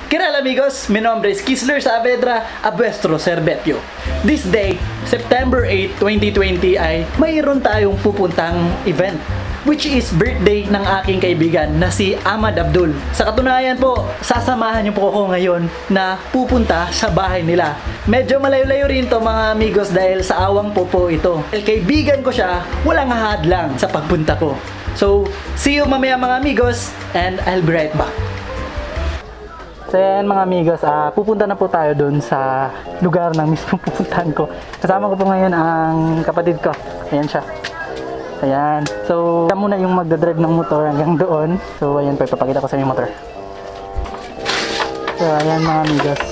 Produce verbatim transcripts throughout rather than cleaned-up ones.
¿Qué tal amigos? Mi nombre es Kisler Saavedra, a vuestro servetyo. This day, September eighth, twenty twenty ay mayroon tayong pupuntang event, which is birthday ng aking kaibigan na si Ahmad Abdul. Sa katunayan po, sasamahan niyo po ako ngayon na pupunta sa bahay nila. Medyo malayo-layo rin to mga amigos dahil sa awang po po ito. Dahil kaibigan ko siya, walang hadlang sa pagpunta ko. So, see you mamaya mga amigos and I'll be right back. So yan mga amigos, uh, pupunta na po tayo dun sa lugar ng mismo pupuntahan ko. Kasama ko po ngayon ang kapatid ko. Ayan siya. Ayan. So, siya muna yung magdadrive ng motor hanggang doon. So, ayan po, ipapakita ko sa yung motor. So, ayan mga amigos.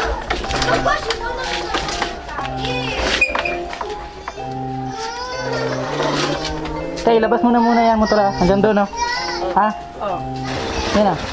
Okay, labas muna muna yung motor ha. Hanggang doon, no? Ha? Oo. Ayan na.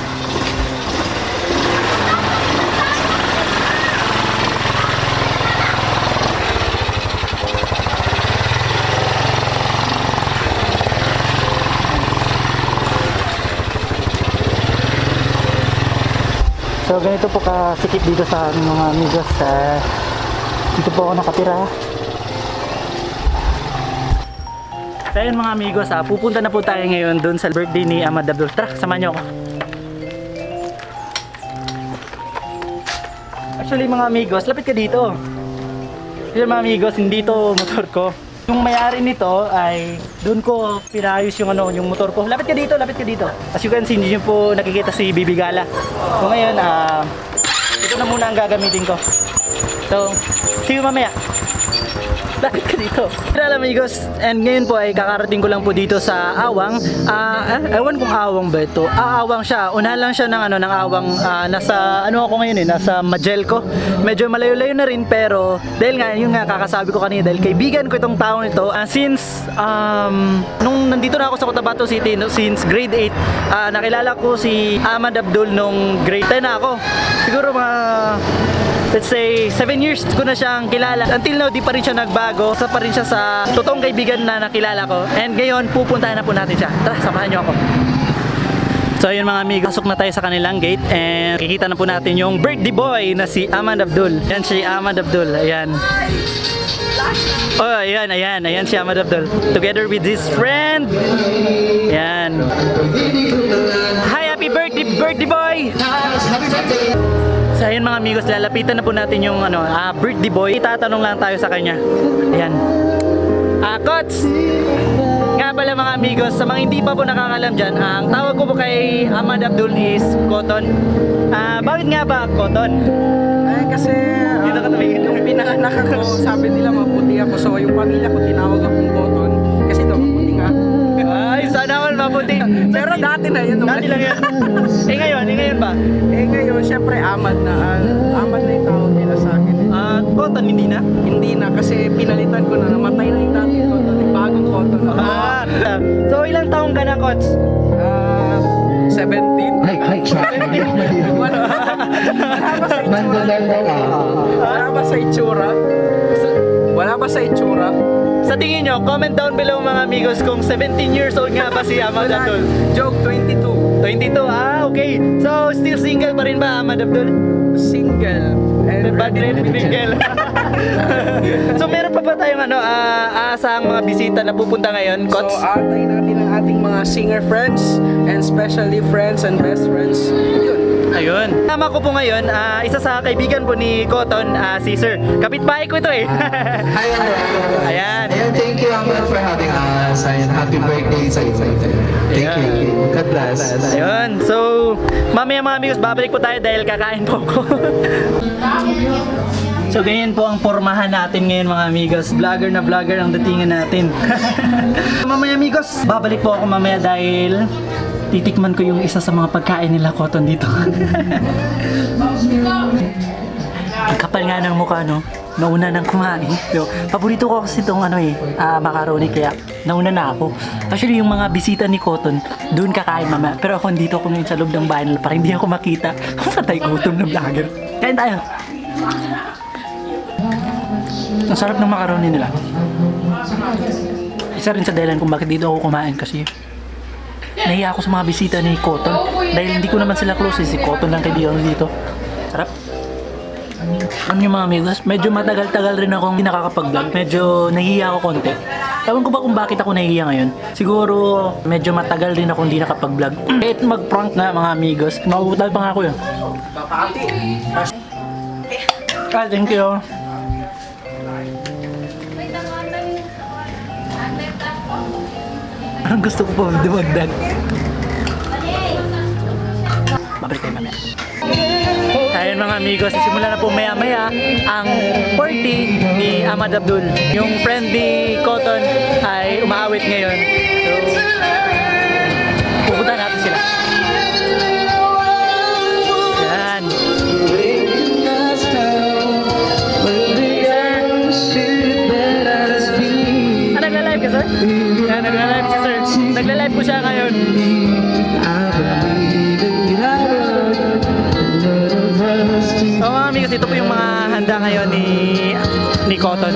So ganito po kasikip dito sa aming mga amigos. Uh, dito po ako nakatira. So yun mga amigos, uh, pupunta na po tayo ngayon dun sa birthday ni Ahmad Abdul. Tara, samahan niyo ako. Actually mga amigos, lapit ka dito. Actually mga amigos, hindi to motor ko. Yung may-ari nito ay doon ko pinayos yung ano, yung motor ko. Lapit ka dito, lapit ka dito. As you can see, hindi nyo po nakikita si Bibi Gala. So ngayon, uh, ito na muna ang gagamitin ko. So, see you mamaya. Lapit ka dito. Hello amigos, and ngayon po ay kakarating ko lang po dito sa Awang. Uh, eh, ewan kung Awang ba ito. Ah, Awang siya. Unahan lang siya ng ano ng Awang. Uh, nasa ano ako ngayon eh, nasa Magelco. Medyo malayo-layo na rin pero dahil nga yung nga kakasabi ko kanina dahil kaibigan ko itong taong ito. Uh, since um, nung nandito na ako sa Cotabato City no, since grade eight, uh, nakilala ko si Ahmad Abdul nung grade ten na ako. Siguro mga let's say seven years ko na siyang kilala. Until now, di pa rin siya nagbago. Sa pa rin siya sa totoong kaibigan na nakilala ko. And ngayon, pupuntahan na po natin siya. Tara, samahan niyo ako. So ayun mga amigos, pasok na tayo sa kanilang gate and kikita na po natin yung birthday boy na si Ahmad Abdul. Yan si Ahmad Abdul. Ayan. Oh, ayan, ayan. Ayan si Ahmad Abdul. Together with his friend. Ayan. Hi, happy birthday, birthday boy! So ayun mga amigos, lalapitan na po natin yung ano, uh, birthday boy. Itatanong lang tayo sa kanya. Ayan. Ah, uh, Kots! Nga pala mga amigos, sa mga hindi pa po nakakalam dyan, uh, ang tawag ko po kay Ahmad Abdul is Cotton. Ah, uh, bakit nga ba Cotton? Ay kasi dito ka tumingin. Yung pinanganak ako, sabi nila maputi ako. So yung pamilya ko tinawag akong Cotton. Kasi daw maputi nga. Ay, sana all maputi. Pero dati na yun. Dati lang yan. Eh ngayon, eh ngayon ba? Eh ngayon, syempre Ahmad na. Uh, Ahmad na yung tawag nila sa akin. Ah, uh, Cotton hindi na? Hindi na kasi pinalitan ko na. Namatay na yung dati Cotton. Yung bagong Cotton. Ah, so ilang taong ka na, Kots? Uh, seventeen. Ay, ay, Wala ba sa itsura? Wala ba sa itsura? Wala ba sa itsura? Sa tingin nyo, comment down below mga amigos kung seventeen years old nga ba si Ahmad Abdul. Joke, twenty-two. twenty-two, ah okay. So, still single pa rin ba Ahmad Abdul? Single. And Bad ready to mingle. So, meron pa ba tayong ano, uh, aasahang mga bisita na pupunta ngayon, Kots? So, atay natin ang ating mga singer friends and especially friends and best friends. Yun. Ayun. Tama ko po ngayon, uh, isa sa kaibigan po ni Cotton, uh, si Sir. Kapitbahay ko ito eh. Hi, hello. Ayan. Ayan, thank you Ahmad for having us. And happy birthday sa iyo. Thank Ayan. you. God bless. Ayun. So, mamaya mga amigos, babalik po tayo dahil kakain po ako. So, ganyan po ang pormahan natin ngayon mga amigos. Vlogger na vlogger ang datingan natin. Mamaya amigos, babalik po ako mamaya dahil titikman ko yung isa sa mga pagkain nila Cotton dito. Ang kapal nga ng mukha, no? Nauna nang kumain. So, paborito ko kasi itong ano eh, uh, macaroni kaya nauna na ako. Actually, yung mga bisita ni Cotton, doon kakain mamaya. Pero ako dito ako ngayon sa loob ng bahay nila para hindi ako makita. Kung patay gutom na vlogger. Kain tayo! Ang sarap ng macaroni nila. Isa rin sa dahilan kung bakit dito ako kumain kasi nahiya ako sa mga bisita ni Cotton. Dahil hindi ko naman sila close, eh. Si Cotton lang kaibigan ko dito. Sarap. Ano yung mga amigos, medyo matagal-tagal rin akong hindi nakakapag-vlog. Medyo nahihiya ako konti. Ewan ko ba kung bakit ako nahihiya ngayon. Siguro medyo matagal rin ako hindi nakapag-vlog. Kahit mag-prank na mga amigos, mauutal pa nga ako yun. Papati. Ah, thank you. Parang gusto ko pa dumagdag. Babalik tayo mamaya. Ayun mga amigos, sisimula na po maya-maya ang party ni Ahmad Abdul. Yung friend ni Cotton ay umaawit ngayon. So, pupunta natin sila. Yan. Ah, nagla-live ka, sir? Yan, nagla-live si sir. Nagla-live po siya ngayon. So mga amigos, ito po yung mga handa ngayon ni ni Cotton.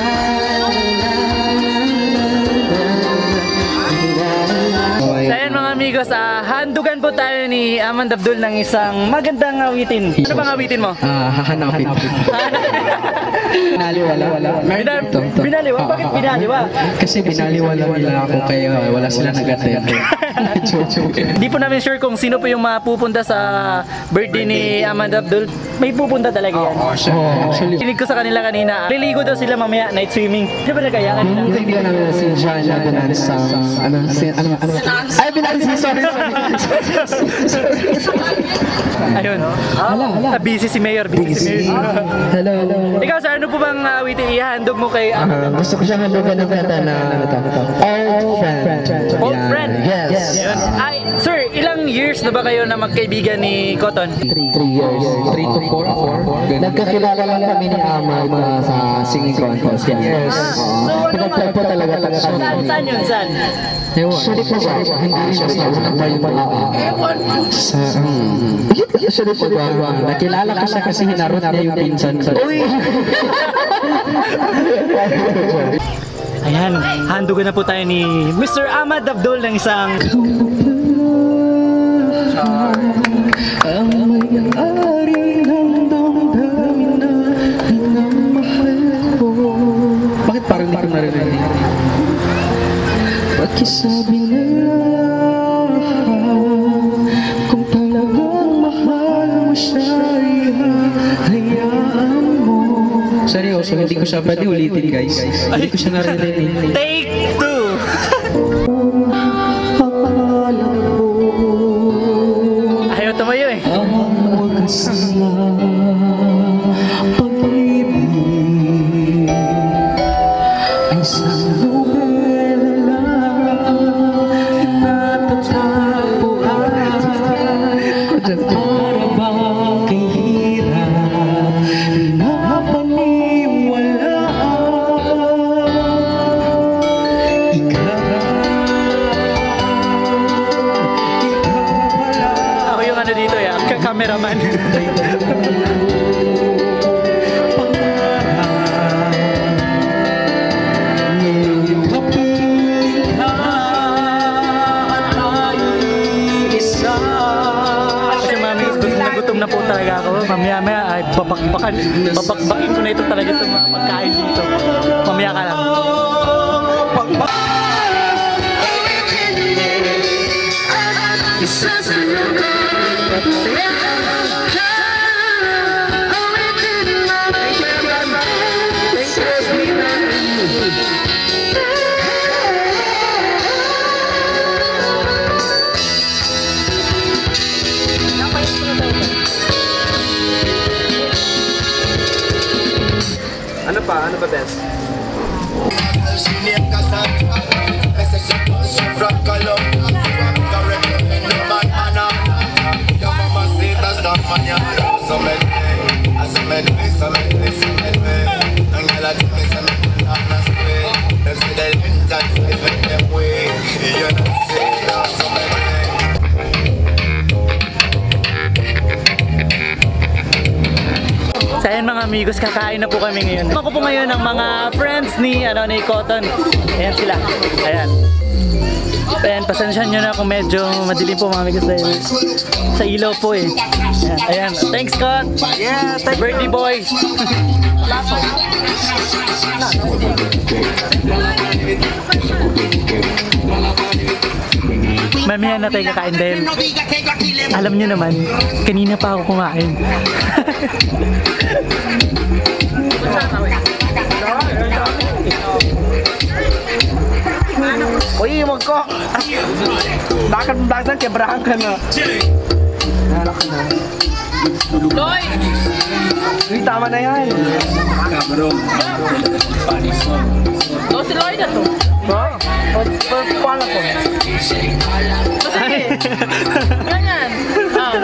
So ayan mga amigos, uh, handugan po tayo ni Ahmad Abdul ng isang magandang awitin. Ano bang awitin mo? Ah, hahanapin. Binaliwala. Bina binaliwa? Bakit binaliwa? Kasi binaliwala nila ako kaya wala sila nag-attend. Hindi po namin sure kung sino po yung mapupunta sa birthday ni Ahmad Abdul. May pupunta talaga yan. Oo, actually. Kinig ko sa kanila kanina, liligo daw sila mamaya, night swimming. Di ba nagkaya kanina? Yung kaibigan namin si John na binalis sa, ano, si, ano, ano, ay, binalis si, sorry, sorry. Ayun. Hala, hala. Ah, busy si Mayor, busy si Mayor. Hello, hello. Ikaw sir, ano po bang awitin ihandog mo kay Ah, gusto ko siyang handugan ng kanta na, ano to, Old Friend. Old Yan. Friend? Yes. Ayun. Ay, sir, ilang years na ba kayo na magkaibigan ni Cotton? Three, three years. Three to four, four. Nagkakilala lang kami ni Ahmad uh, sa singing contest. Yes. So, ano Pinagtag po talaga talaga Saan, kami. saan yun, saan? Siya di po ba? Hindi siya sa unang pa yung sa... Siya di po ba? Nakilala ko siya kasi hinarot niya yung pinsan ko. Uy! Ayan, handugan na po tayo ni Mister Ahmad Abdul ng isang... Ang may-ari ng damdamin na minamahal ko. Bakit parang hindi ko naririnig? Pakisabi nila kung talagang mahal mo siya, hayaan mo. Seryoso, hindi ko siya pwede ulitin guys. Hindi ko siya naririnig. Take two! Ayaw tumayo eh. Ang wagas na pag-ibig ay isang nobela lang natatagpuan. Para bang kahirap na paniwalaan. Ikaw, Ako yung ano dito ya, ka-cameraman. Kasi mami, gutom na gutom na po talaga ako. Mamaya maya ay babakbakan. Babakbakin ko na ito talaga itong mga pagkain dito. Mamaya ka lang. Ano pa? Ano pa, Bes? So ayan mga amigos, kakain na po kami ngayon. Ako po ngayon ng mga friends ni ano ni Cotton. Ayan sila. Ayan. Ayan, pasensyahan nyo na kung medyo madilim po mga amigas dahil sa ilaw po eh. Ayan, ayan. Thanks, Scott! Yeah, thank Birthday boy! Mamaya na tayo kakain dahil alam nyo naman, kanina pa ako kumain. Uy, wag ko. Bakit bakit kebrahan ka na? Nalak ka na. Loy! Uy, tama na yan. Oh, si Loy na to. Ha? Paano ko? Ganyan. Oh.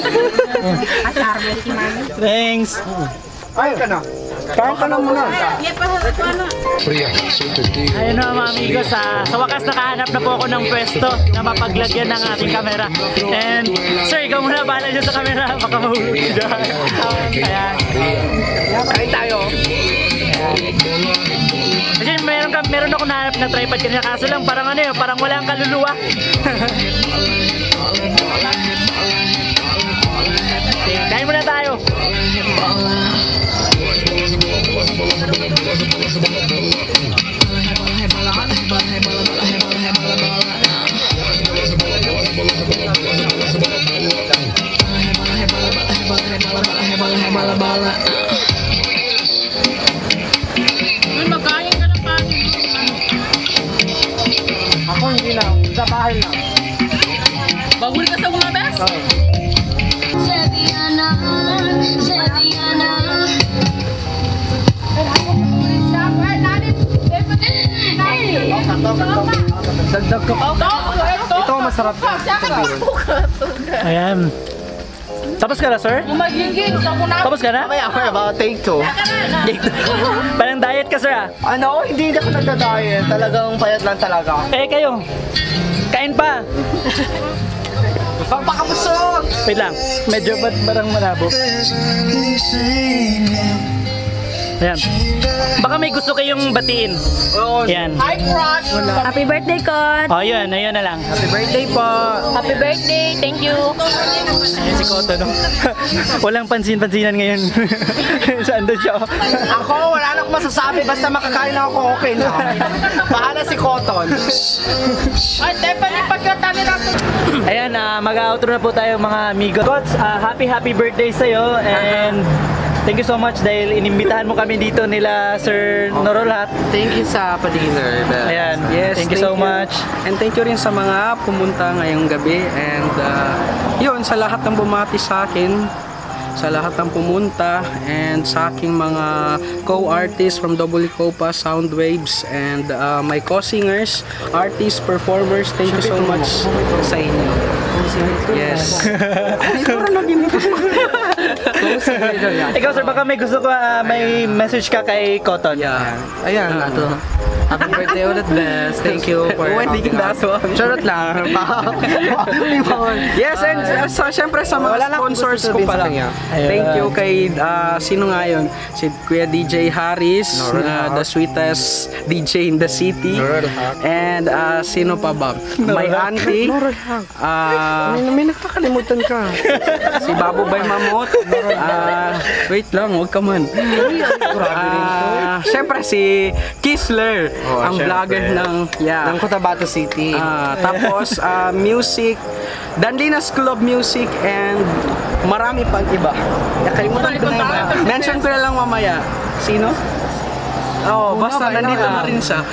Thanks! Ay ka na. Kain ka na muna. Ayun na mga amigos, sa, sa wakas nakahanap na po ako ng pwesto na mapaglagyan ng ating kamera. And sir, ikaw muna bahala dyan sa kamera, baka mahulog ka dyan. Ayan. Kain tayo. Kasi meron, ka, meron ako nahanap na tripod kanina, kaso lang parang ano yun, parang walang kaluluwa. Okay, kain muna tayo. Uy, magkain ka ng panin. Ako hindi na. Sa bahay lang. Bagul ka sa mga bes? Sevillana, Sevillana. Dagdag ko. Ito masarap yan. Ayan. Tapos ka na, sir? Magiging sa kuna. Tapos ka na? Mamaya ako about take two. Parang diet ka, sir ah. Ano? Hindi ako nagda-diet. Talagang payat lang talaga. Eh, kayo. Kain pa. Pagpakabusog! Wait lang. Medyo ba't parang malabo? Ayan. Baka may gusto kayong batiin. Oo. Ayan. Hi, crush! Happy birthday, Kot! Oh, yun. Ayun na lang. Happy birthday po! Happy birthday! Thank you! Ayan si Koto, no? Walang pansin-pansinan ngayon. Saan doon siya? Ako, wala na akong masasabi. Basta makakain lang ako, okay na. Pahala si Cotton. Ay, Stephanie, pagkatani natin. Ayan, uh, mag-outro na po tayo mga amigos. Kots, uh, happy happy birthday sa'yo and thank you so much dahil inimbitahan mo kami dito nila Sir Norolhat. Thank you sa pa-dinner. Ayan, Yes, thank you so much. And thank you rin sa mga pumunta ngayong gabi. And uh, yun, sa lahat ng bumati sa akin, sa lahat ng pumunta, and sa aking mga co-artists from Double Copa, Soundwaves, and uh, my co-singers, artists, performers, thank you so much sa inyo. Yes. Ikaw sir, baka may gusto ka, uh, may message ka kay Cotton. Yeah. Ayan, ato. Happy birthday ulit, Bes. Thank you for having us. Charot lang. Yes, and uh, so, syempre sa mga sponsors ko pala. Thank you kay, uh, sino nga yun? Si Kuya D J Harris, uh, the sweetest D J in the city. And uh, sino pa ba? My auntie. Uh, may nakakalimutan ka. Si Babu Bay Mamot. Uh, wait lang, huwag ka man. Uh, syempre si Kisler. Oh, ang syempre. vlogger ng yeah. ng Cotabato City. Ah, tapos ah, music, Danlinas Club Music, and marami pang iba. Nakalimutan ko na iba. Mention ko na lang mamaya. Sino? Oh, basta nandito na rin siya.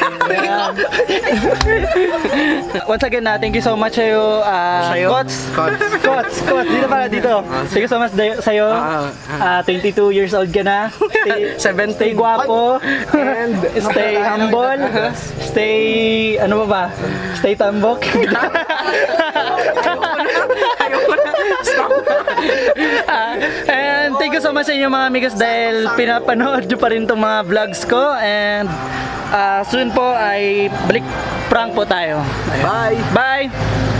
Once again, na thank you so much sa'yo, uh, Sa'yo? Kots. Kots, Kots, dito pala, dito. Thank you so much dayo- sa'yo. Ah, Uh, twenty-two years old ka na. Stay, seventeen. stay guwapo. And Stay humble. Stay, ano ba ba? Stay tambok. Ah, and thank you so much sa inyo mga amigas dahil pinapanood nyo pa rin itong mga vlogs ko. And uh, soon po ay balik prank po tayo. Bye. Bye!